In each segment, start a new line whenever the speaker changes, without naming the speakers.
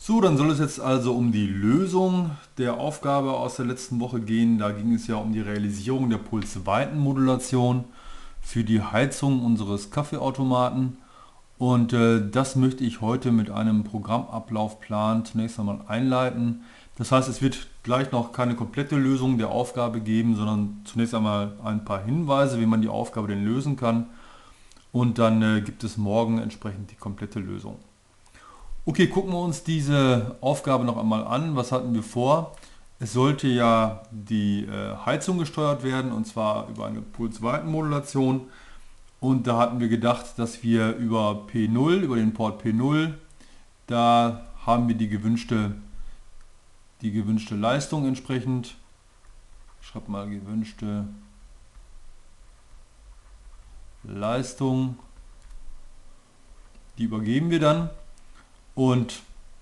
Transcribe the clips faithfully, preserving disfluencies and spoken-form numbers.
So, dann soll es jetzt also um die Lösung der Aufgabe aus der letzten Woche gehen. Da ging es ja um die Realisierung der Pulsweitenmodulation für die Heizung unseres Kaffeeautomaten. Und äh, das möchte ich heute mit einem Programmablaufplan zunächst einmal einleiten. Das heißt, es wird gleich noch keine komplette Lösung der Aufgabe geben, sondern zunächst einmal ein paar Hinweise, wie man die Aufgabe denn lösen kann. Und dann äh, gibt es morgen entsprechend die komplette Lösung. Okay, gucken wir uns diese Aufgabe noch einmal an. Was hatten wir vor? Es sollte ja die äh, Heizung gesteuert werden, und zwar über eine Pulsweitenmodulation. Und da hatten wir gedacht, dass wir über P null, über den Port P null, da haben wir die gewünschte, die gewünschte Leistung entsprechend. Ich schreibe mal gewünschte Leistung. Die übergeben wir dann. Und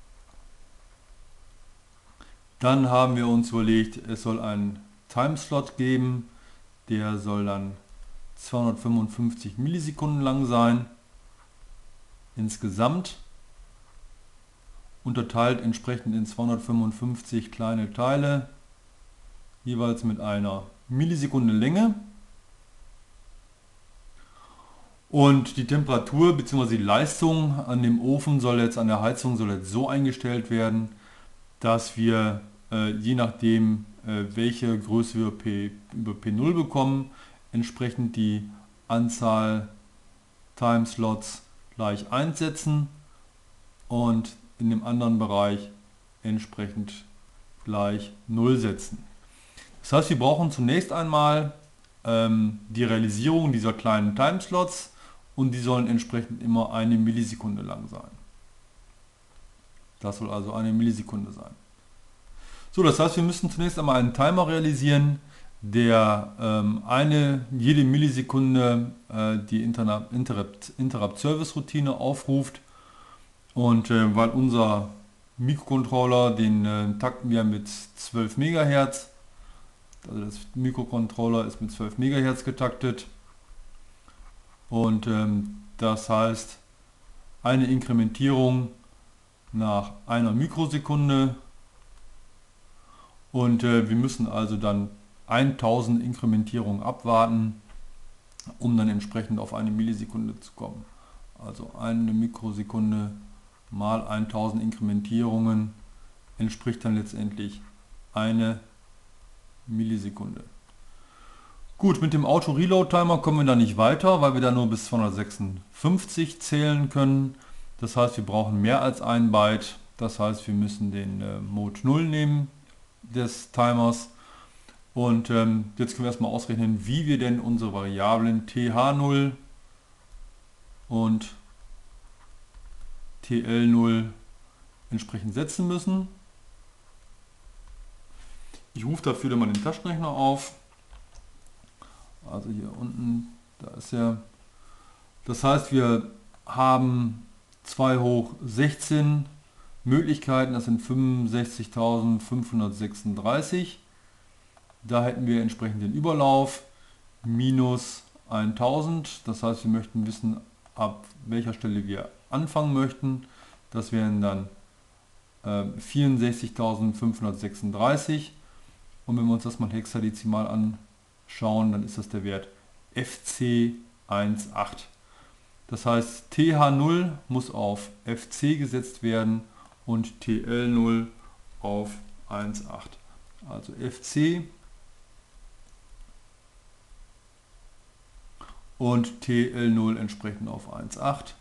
dann haben wir uns überlegt, es soll einen Timeslot geben, der soll dann zweihundertfünfundfünfzig Millisekunden lang sein, insgesamt, unterteilt entsprechend in zweihundertfünfundfünfzig kleine Teile, jeweils mit einer Millisekunde Länge. Und die Temperatur bzw. die Leistung an dem Ofen soll jetzt, an der Heizung soll jetzt so eingestellt werden, dass wir äh, je nachdem, äh, welche Größe wir P, über P null bekommen, entsprechend die Anzahl Timeslots gleich eins setzen und in dem anderen Bereich entsprechend gleich null setzen. Das heißt, wir brauchen zunächst einmal ähm, die Realisierung dieser kleinen Timeslots. Und die sollen entsprechend immer eine Millisekunde lang sein. Das soll also eine Millisekunde sein. So, das heißt, wir müssen zunächst einmal einen Timer realisieren, der ähm, eine, jede Millisekunde äh, die Interrupt, Interrupt Service Routine aufruft. Und äh, weil unser Mikrocontroller, den äh, takten wir mit zwölf Megahertz, also das Mikrocontroller ist mit zwölf Megahertz getaktet. Und ähm, das heißt, eine Inkrementierung nach einer Mikrosekunde. Und äh, wir müssen also dann tausend Inkrementierungen abwarten, um dann entsprechend auf eine Millisekunde zu kommen. Also eine Mikrosekunde mal tausend Inkrementierungen entspricht dann letztendlich eine Millisekunde. Gut, mit dem Auto-Reload-Timer kommen wir da nicht weiter, weil wir da nur bis zweihundertsechsundfünfzig zählen können. Das heißt, wir brauchen mehr als ein Byte. Das heißt, wir müssen den äh, Mode null nehmen des Timers. Und ähm, jetzt können wir erstmal ausrechnen, wie wir denn unsere Variablen T H null und T L null entsprechend setzen müssen. Ich rufe dafür dann mal den Taschenrechner auf. Also hier unten, da ist er. Das heißt, wir haben zwei hoch sechzehn Möglichkeiten, das sind fünfundsechzigtausendfünfhundertsechsunddreißig. Da hätten wir entsprechend den Überlauf minus tausend. Das heißt, wir möchten wissen, ab welcher Stelle wir anfangen möchten. Das wären dann äh, vierundsechzigtausendfünfhundertsechsunddreißig. Und wenn wir uns das mal hexadezimal anschauen, schauen, dann ist das der Wert F C eins Komma acht. Das heißt, T H null muss auf F C gesetzt werden und T L null auf eins Komma acht. Also F C und T L null entsprechend auf eins Komma acht.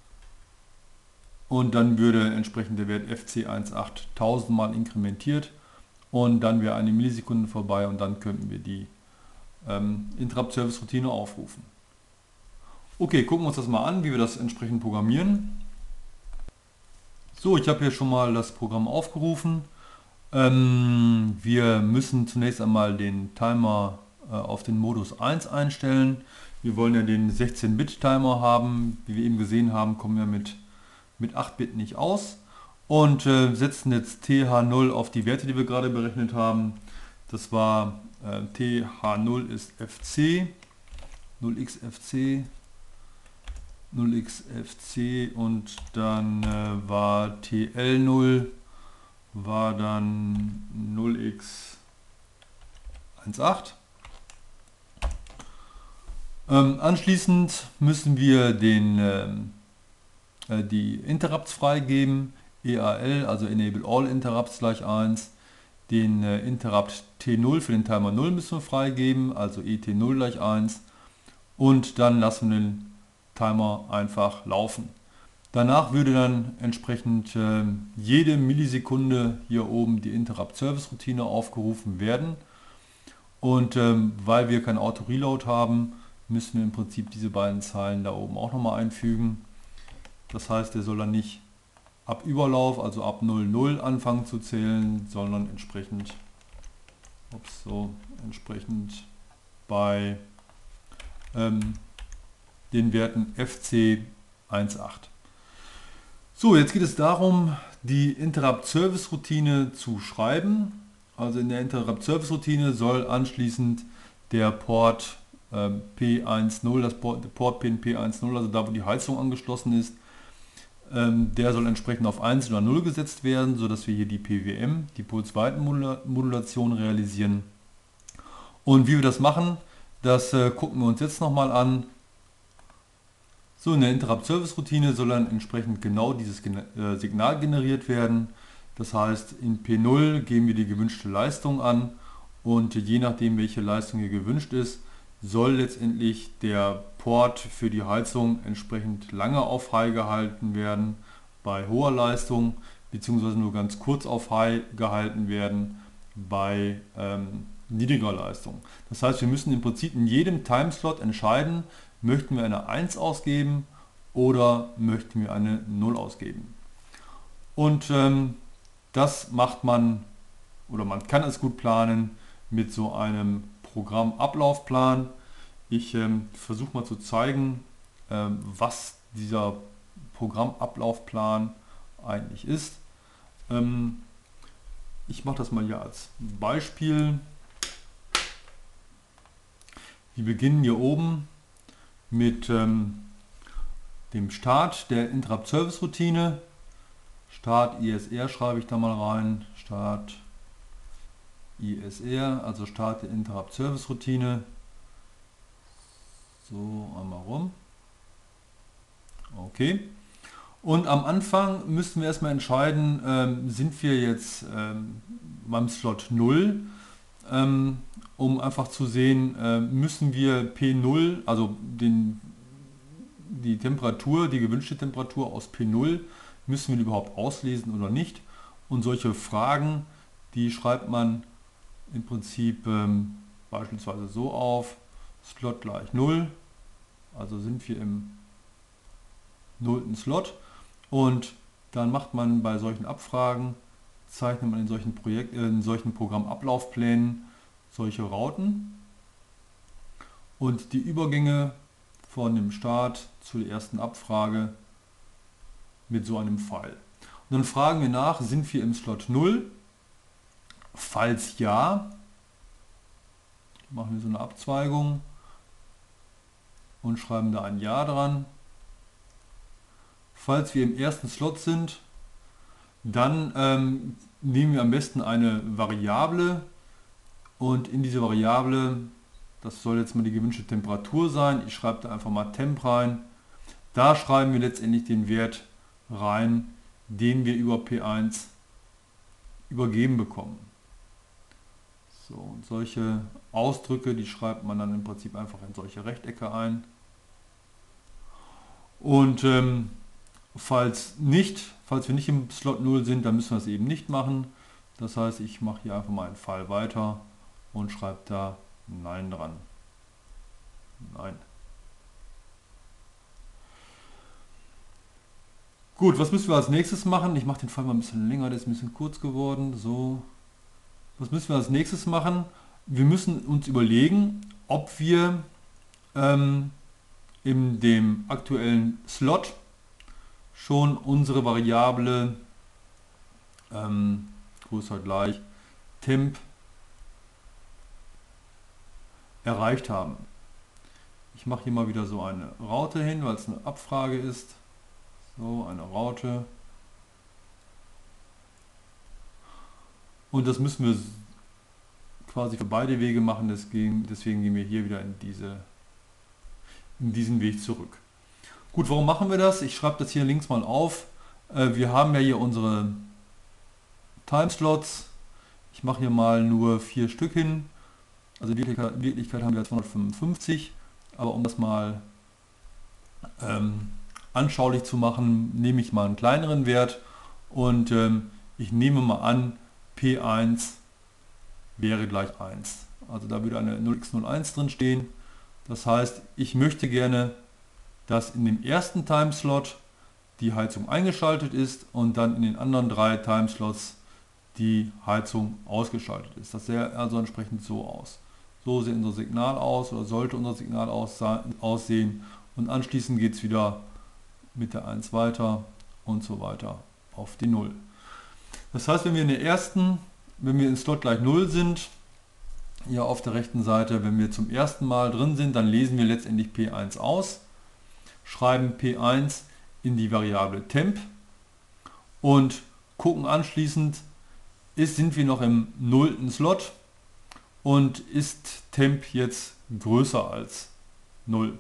Und dann würde entsprechend der Wert F C eins Komma acht tausendmal inkrementiert und dann wäre eine Millisekunde vorbei und dann könnten wir die Ähm, Interrupt-Service-Routine aufrufen. Okay, gucken wir uns das mal an, wie wir das entsprechend programmieren. So, ich habe hier schon mal das Programm aufgerufen. Ähm, wir müssen zunächst einmal den Timer äh, auf den Modus eins einstellen. Wir wollen ja den sechzehn Bit Timer haben. Wie wir eben gesehen haben, kommen wir mit, mit acht Bit nicht aus. Und äh, setzen jetzt T H null auf die Werte, die wir gerade berechnet haben. Das war äh, T H null ist F C, null x F C null x f c und dann äh, war T L null, war dann null x achtzehn. Ähm, anschließend müssen wir den, ähm, äh, die Interrupts freigeben, E A L, also Enable All Interrupts gleich eins. Den äh, Interrupt T null für den Timer null müssen wir freigeben, also E T null gleich eins. Und dann lassen wir den Timer einfach laufen. Danach würde dann entsprechend äh, jede Millisekunde hier oben die Interrupt-Service-Routine aufgerufen werden. Und ähm, weil wir kein Auto-Reload haben, müssen wir im Prinzip diese beiden Zeilen da oben auch nochmal einfügen. Das heißt, der soll dann nicht ab Überlauf, also ab null null anfangen zu zählen, sondern entsprechend, ups, so, entsprechend bei ähm, den Werten F C achtzehn. So, jetzt geht es darum, die Interrupt-Service-Routine zu schreiben. Also in der Interrupt-Service-Routine soll anschließend der Port äh, P zehn, das Port, Port-Pin P zehn, also da wo die Heizung angeschlossen ist, ähm, der soll entsprechend auf eins oder null gesetzt werden, sodass wir hier die P W M, die Pulsweitenmodulation realisieren. Und wie wir das machen, das äh, gucken wir uns jetzt nochmal an. So, in der Interrupt-Service-Routine soll dann entsprechend genau dieses äh, Signal generiert werden. Das heißt, in P null geben wir die gewünschte Leistung an und je nachdem, welche Leistung hier gewünscht ist, soll letztendlich der Port für die Heizung entsprechend lange auf High gehalten werden bei hoher Leistung, beziehungsweise nur ganz kurz auf High gehalten werden bei ähm, niedriger Leistung. Das heißt, wir müssen im Prinzip in jedem Timeslot entscheiden, möchten wir eine eins ausgeben oder möchten wir eine null ausgeben. Und ähm, das macht man, oder man kann es gut planen mit so einem Programmablaufplan. Ich ähm, versuche mal zu zeigen, ähm, was dieser Programmablaufplan eigentlich ist. Ähm, ich mache das mal hier als Beispiel. Wir beginnen hier oben mit ähm, dem Start der Interrupt-Service-Routine. Start I S R schreibe ich da mal rein. Start I S R, also Start der Interrupt-Service-Routine. So, einmal rum. Okay. Und am Anfang müssten wir erstmal entscheiden, ähm, sind wir jetzt ähm, beim Slot null, ähm, um einfach zu sehen, äh, müssen wir P null, also den, die Temperatur, die gewünschte Temperatur aus P null, müssen wir die überhaupt auslesen oder nicht. Und solche Fragen, die schreibt man im Prinzip ähm, beispielsweise so auf, Slot gleich null, also sind wir im nullten Slot. Und dann macht man bei solchen Abfragen, zeichnet man in solchen, Projekt, äh, in solchen Programmablaufplänen solche Rauten und die Übergänge von dem Start zur ersten Abfrage mit so einem Pfeil. Und dann fragen wir nach, sind wir im Slot null? Falls ja, machen wir so eine Abzweigung und schreiben da ein Ja dran. Falls wir im ersten Slot sind, dann ähm, nehmen wir am besten eine Variable und in diese Variable, das soll jetzt mal die gewünschte Temperatur sein, ich schreibe da einfach mal Temp rein. Da schreiben wir letztendlich den Wert rein, den wir über P eins übergeben bekommen. So, und solche Ausdrücke, die schreibt man dann im Prinzip einfach in solche Rechtecke ein. Und ähm, falls nicht, falls wir nicht im Slot null sind, dann müssen wir es eben nicht machen. Das heißt, ich mache hier einfach mal einen Pfeil weiter und schreibe da Nein dran. Nein. Gut, was müssen wir als nächstes machen? Ich mache den Pfeil mal ein bisschen länger, der ist ein bisschen kurz geworden. So. Was müssen wir als nächstes machen? Wir müssen uns überlegen, ob wir ähm, in dem aktuellen Slot schon unsere Variable ähm, größer gleich Temp erreicht haben. Ich mache hier mal wieder so eine Raute hin, weil es eine Abfrage ist. So, eine Raute. Und das müssen wir quasi für beide Wege machen, deswegen, deswegen gehen wir hier wieder in, diese, in diesen Weg zurück. Gut, warum machen wir das? Ich schreibe das hier links mal auf. Äh, wir haben ja hier unsere Timeslots. Ich mache hier mal nur vier Stück hin. Also in Wirklichkeit, in Wirklichkeit haben wir zweihundertfünfundfünfzig, aber um das mal ähm, anschaulich zu machen, nehme ich mal einen kleineren Wert und ähm, ich nehme mal an, P eins wäre gleich eins. Also da würde eine null x null eins drin stehen. Das heißt, ich möchte gerne, dass in dem ersten Timeslot die Heizung eingeschaltet ist und dann in den anderen drei Timeslots die Heizung ausgeschaltet ist. Das sähe also entsprechend so aus. So sieht unser Signal aus oder sollte unser Signal aussehen und anschließend geht es wieder mit der eins weiter und so weiter auf die null. Das heißt, wenn wir in der ersten, wenn wir in Slot gleich null sind, hier auf der rechten Seite, wenn wir zum ersten Mal drin sind, dann lesen wir letztendlich P eins aus, schreiben P eins in die Variable Temp und gucken anschließend, ist, sind wir noch im nullten Slot und ist Temp jetzt größer als null.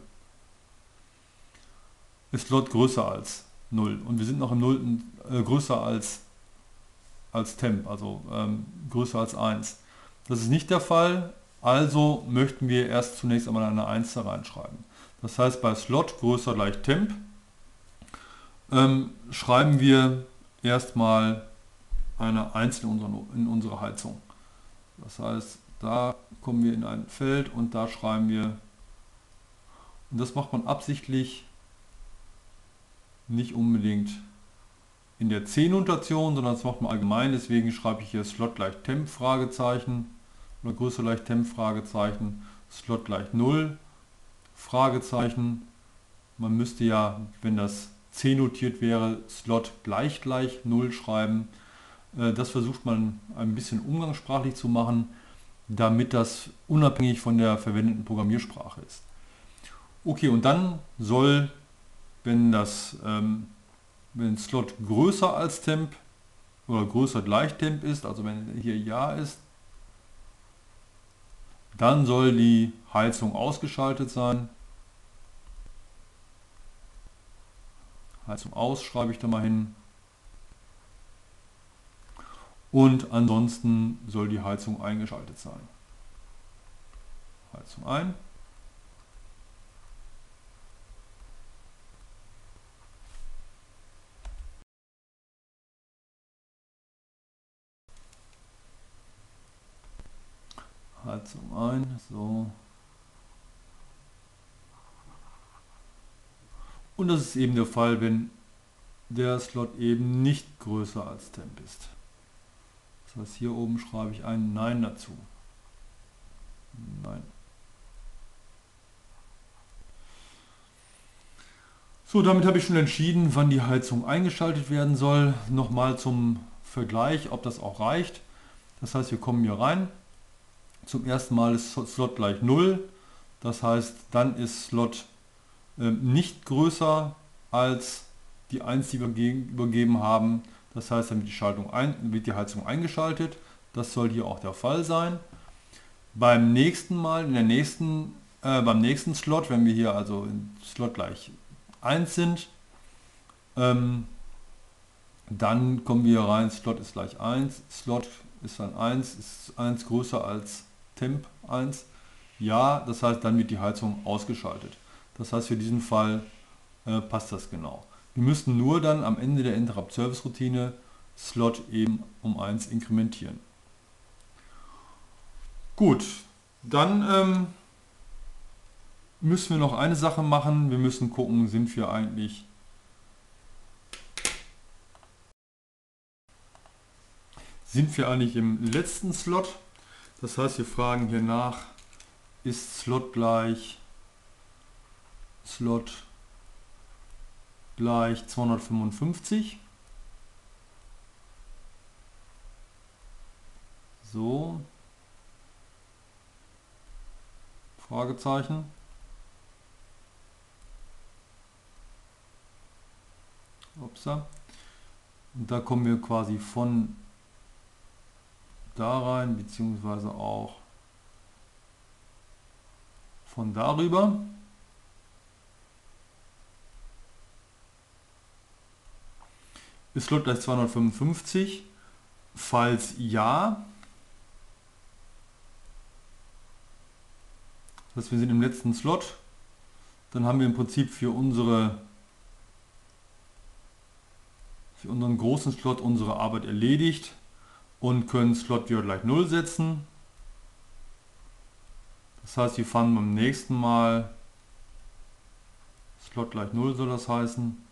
Ist Slot größer als null und wir sind noch im nullten äh, größer als, als Temp, also ähm, größer als eins. Das ist nicht der Fall, also möchten wir erst zunächst einmal eine eins da reinschreiben. Das heißt, bei Slot größer gleich Temp ähm, schreiben wir erstmal eine eins in unsere, in unsere Heizung. Das heißt, da kommen wir in ein Feld und da schreiben wir, und das macht man absichtlich nicht unbedingt in der C-Notation, sondern das macht man allgemein, deswegen schreibe ich hier Slot gleich Temp Fragezeichen oder größer gleich Temp Fragezeichen, Slot gleich null Fragezeichen. Man müsste ja, wenn das C notiert wäre, Slot gleich gleich null schreiben. Das versucht man ein bisschen umgangssprachlich zu machen, damit das unabhängig von der verwendeten Programmiersprache ist. Okay, und dann soll, wenn das ähm, wenn Slot größer als Temp oder größer gleich Temp ist, also wenn hier Ja ist, dann soll die Heizung ausgeschaltet sein. Heizung aus schreibe ich da mal hin. Und ansonsten soll die Heizung eingeschaltet sein. Heizung ein. Heizung ein, so. Und das ist eben der Fall, wenn der Slot eben nicht größer als Temp ist. Das heißt, hier oben schreibe ich ein Nein dazu. Nein. So, damit habe ich schon entschieden, wann die Heizung eingeschaltet werden soll. Nochmal zum Vergleich, ob das auch reicht. Das heißt, wir kommen hier rein. Zum ersten Mal ist Slot gleich null. Das heißt, dann ist Slot äh, nicht größer als die eins, die wir übergeben haben. Das heißt, dann wird die, Schaltung ein, wird die Heizung eingeschaltet. Das soll hier auch der Fall sein. Beim nächsten Mal, in der nächsten, äh, beim nächsten Slot, wenn wir hier also in Slot gleich eins sind, ähm, dann kommen wir rein, Slot ist gleich eins, Slot ist dann eins, ist eins größer als Temp eins. Ja, das heißt, dann wird die Heizung ausgeschaltet. Das heißt, für diesen Fall äh, passt das genau. Wir müssten nur dann am Ende der Interrupt-Service-Routine Slot eben um eins inkrementieren. Gut, dann ähm, müssen wir noch eine Sache machen. Wir müssen gucken, sind wir eigentlich sind wir eigentlich im letzten Slot. Das heißt, wir fragen hier nach, ist Slot gleich Slot gleich zweihundertfünfundfünfzig. So. Fragezeichen. Upsa. Und da kommen wir quasi von da rein, beziehungsweise auch von darüber. Ist Slot gleich zweihundertfünfundfünfzig? Falls ja, das heißt, wir sind im letzten Slot, dann haben wir im Prinzip für unsere für unseren großen Slot unsere Arbeit erledigt und können Slot wieder gleich null setzen. Das heißt, wir fangen beim nächsten Mal, Slot gleich null soll das heißen.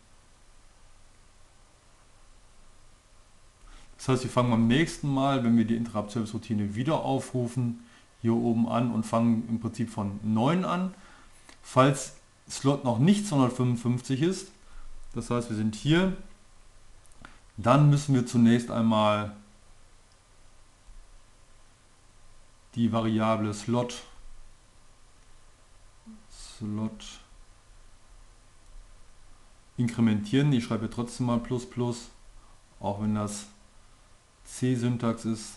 Das heißt, wir fangen beim nächsten Mal, wenn wir die Interrupt Service Routine wieder aufrufen, hier oben an und fangen im Prinzip von neun an. Falls Slot noch nicht zweihundertfünfundfünfzig ist, das heißt, wir sind hier, dann müssen wir zunächst einmal die Variable Slot, Slot inkrementieren. Ich schreibe trotzdem mal plus plus, auch wenn das C-Syntax ist.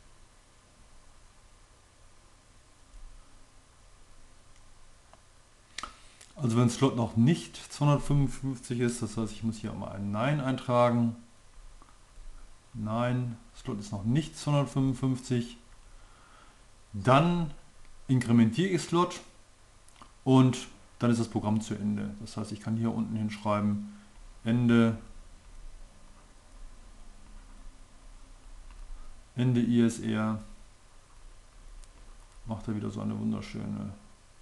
Also wenn Slot noch nicht zweihundertfünfundfünfzig ist, das heißt, ich muss hier mal ein Nein eintragen. Nein, Slot ist noch nicht zweihundertfünfundfünfzig. Dann inkrementiere ich Slot und dann ist das Programm zu Ende. Das heißt, ich kann hier unten hinschreiben, Ende, Ende I S R. Macht er wieder so eine wunderschöne.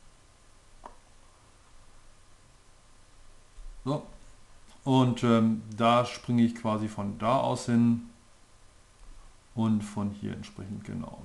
So. Und ähm, da springe ich quasi von da aus hin und von hier entsprechend genauso.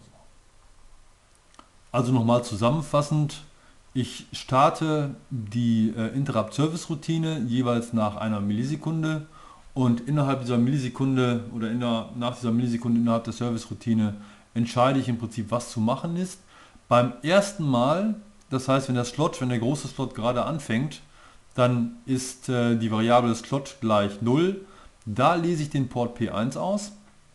Also nochmal zusammenfassend, ich starte die äh, Interrupt Service Routine jeweils nach einer Millisekunde und innerhalb dieser Millisekunde oder in der, nach dieser Millisekunde innerhalb der Service Routine entscheide ich im Prinzip, was zu machen ist. Beim ersten Mal, das heißt, wenn der Slot, wenn der große Slot gerade anfängt, dann ist äh, die Variable Slot gleich null. Da lese ich den Port P eins aus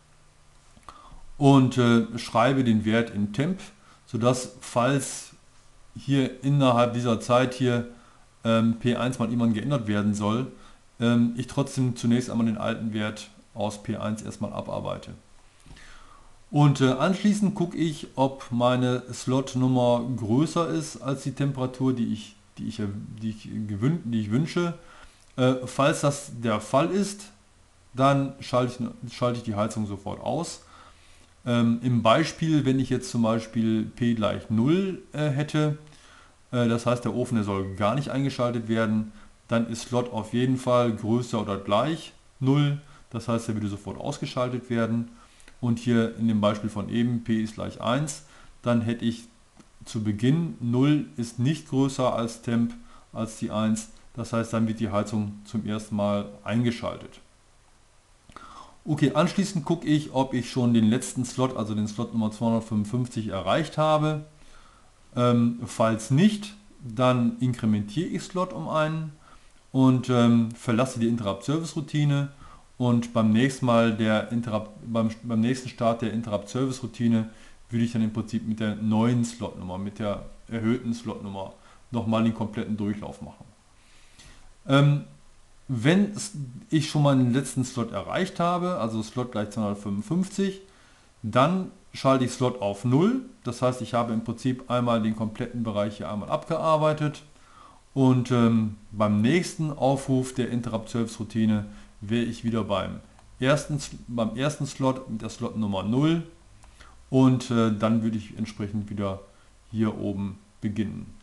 und äh, schreibe den Wert in Temp, sodass, falls hier innerhalb dieser Zeit hier ähm, P eins mal irgendwann geändert werden soll, ähm, ich trotzdem zunächst einmal den alten Wert aus P eins erstmal abarbeite. Und äh, anschließend gucke ich, ob meine Slot-Nummer größer ist als die Temperatur, die ich, die ich, die ich, gewün die ich wünsche. Äh, falls das der Fall ist, dann schalte ich, schalte ich die Heizung sofort aus. Ähm, im Beispiel, wenn ich jetzt zum Beispiel P gleich null äh, hätte, äh, das heißt, der Ofen der soll gar nicht eingeschaltet werden, dann ist Slot auf jeden Fall größer oder gleich null, das heißt, er würde sofort ausgeschaltet werden. Und hier in dem Beispiel von eben, P ist gleich eins, dann hätte ich zu Beginn null ist nicht größer als Temp, als die eins, das heißt, dann wird die Heizung zum ersten Mal eingeschaltet. Okay, anschließend gucke ich, ob ich schon den letzten Slot, also den Slot Nummer zweihundertfünfundfünfzig erreicht habe. Ähm, falls nicht, dann inkrementiere ich Slot um einen und ähm, verlasse die Interrupt Service Routine und beim nächsten Mal der Interrupt, beim, beim nächsten Start der Interrupt Service Routine würde ich dann im Prinzip mit der neuen Slotnummer, mit der erhöhten Slotnummer nochmal den kompletten Durchlauf machen. Ähm, Wenn ich schon mal den letzten Slot erreicht habe, also Slot gleich zweihundertfünfundfünfzig, dann schalte ich Slot auf null. Das heißt, ich habe im Prinzip einmal den kompletten Bereich hier einmal abgearbeitet. Und ähm, beim nächsten Aufruf der Interrupt Service Routine wäre ich wieder beim ersten, beim ersten Slot mit der Slot Nummer null. Und äh, dann würde ich entsprechend wieder hier oben beginnen.